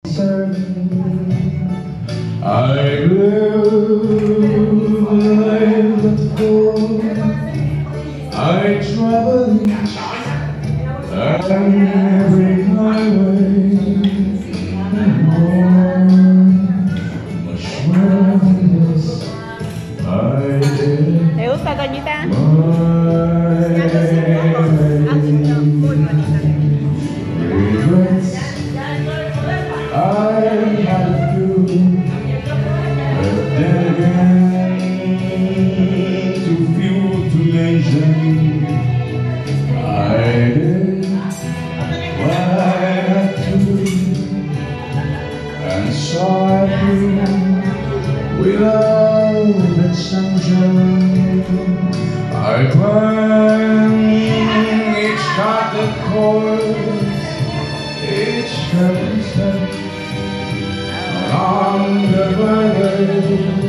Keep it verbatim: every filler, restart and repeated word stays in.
I live life at home. I travel and every highway and more. Much more than this I did. ¿Te gusta, Toñita? Regrets I had a few, but then again, too few to mention. I did what I had to, and saw it through without exception. I climbed each charted course, each heaven step on the way.